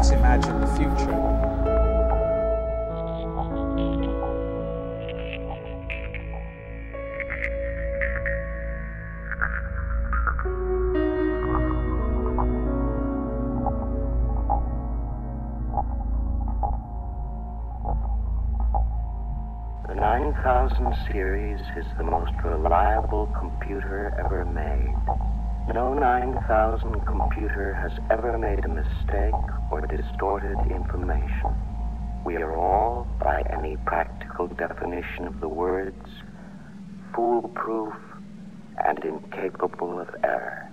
can't imagine the future. The 9000 series is the most reliable computer ever made. No 9000 computer has ever made a mistake or distorted information. We are all, by any practical definition of the words, foolproof and incapable of error.